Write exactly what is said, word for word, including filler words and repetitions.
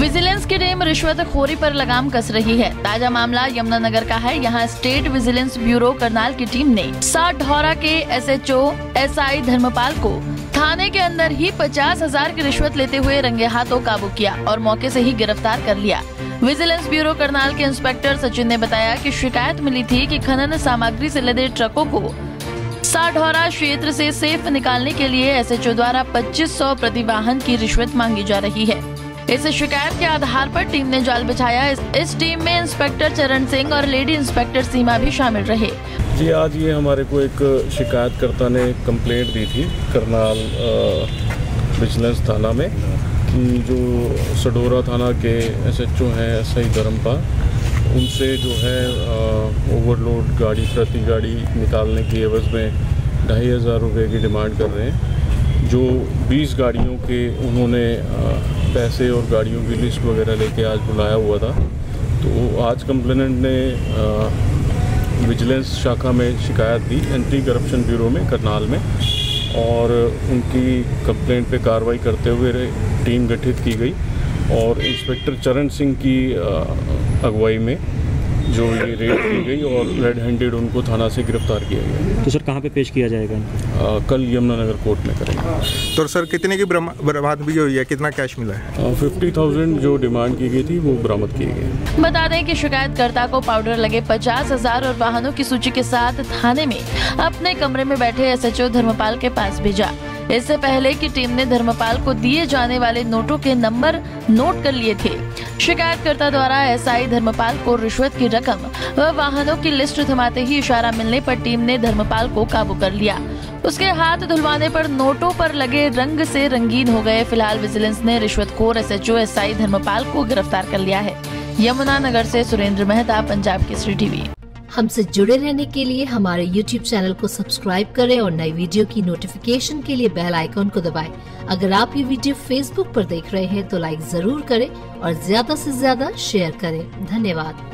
Vigilance की team रिश्वतखोरी पर लगाम कस रही है। ताजा मामला यमुनानगर का है। यहाँ स्टेट विजिलेंस ब्यूरो करनाल की टीम ने साठौरा के एसएचओ एसआई धर्मपाल को थाने के अंदर ही पचास हजार की रिश्वत लेते हुए रंगे हाथों काबू किया और मौके से ही गिरफ्तार कर लिया। विजिलेंस ब्यूरो करनाल के इंस्पेक्टर सचिन ने बताया कि शिकायत मिली थी कि खनन सामग्री से लदे ट्रकों को साठौरा क्षेत्र से सेफ निकालने के लिए एसएचओ द्वारा पच्चीस सौ प्रति वाहन की रिश्वत मांगी जा रही है। इस शिकायत के आधार पर टीम ने जाल बिछाया। इस, इस टीम में इंस्पेक्टर चरण सिंह और लेडी इंस्पेक्टर सीमा भी शामिल रहे। जी, आज ये हमारे को एक शिकायतकर्ता ने कंप्लेंट दी थी करनाल विजिलेंस थाना में कि जो सडोरा थाना के एसएचओ हैं एसआई धर्मपाल, उनसे जो है ओवरलोड गाड़ी प्रति गाड़ी निकालने की एवज में ढाई हज़ार रुपये की डिमांड कर रहे हैं। जो बीस गाड़ियों के उन्होंने पैसे और गाड़ियों की लिस्ट वगैरह लेके आज बुलाया हुआ था। तो आज कंप्लेनेंट ने विजिलेंस शाखा में शिकायत दी एंटी करप्शन ब्यूरो में करनाल में, और उनकी कंप्लेंट पे कार्रवाई करते हुए टीम गठित की गई और इंस्पेक्टर चरण सिंह की अगुवाई में जो ये रेड की गई और रेड हैंडेड उनको थाना से गिरफ्तार किया गया। तो सर कहाँ पे पेश किया जाएगा इनको? कल यमुनानगर कोर्ट में करेंगे। तो सर कितने की बरामद भी हुई है, कितना कैश मिला है? फिफ्टी थाउजेंड जो डिमांड की गई थी वो बरामद की गई। बता दें कि शिकायतकर्ता को पाउडर लगे पचास हजार और वाहनों की सूची के साथ थाने में अपने कमरे में बैठे एसएचओ धर्मपाल के पास भेजा। इससे पहले की टीम ने धर्मपाल को दिए जाने वाले नोटों के नंबर नोट कर लिए थे। शिकायतकर्ता द्वारा एसआई धर्मपाल को रिश्वत की रकम व वाहनों की लिस्ट थमाते ही इशारा मिलने पर टीम ने धर्मपाल को काबू कर लिया। उसके हाथ धुलवाने पर नोटों पर लगे रंग से रंगीन हो गए। फिलहाल विजिलेंस ने रिश्वतखोर एसएचओ एसआई धर्मपाल को गिरफ्तार कर लिया है। यमुनानगर से सुरेंद्र मेहता, पंजाब केसरी टीवी। हमसे जुड़े रहने के लिए हमारे यूट्यूब चैनल को सब्सक्राइब करें और नई वीडियो की नोटिफिकेशन के लिए बेल आइकॉन को दबाएं। अगर आप ये वीडियो फेसबुक पर देख रहे हैं तो लाइक जरूर करें और ज्यादा से ज्यादा शेयर करें। धन्यवाद।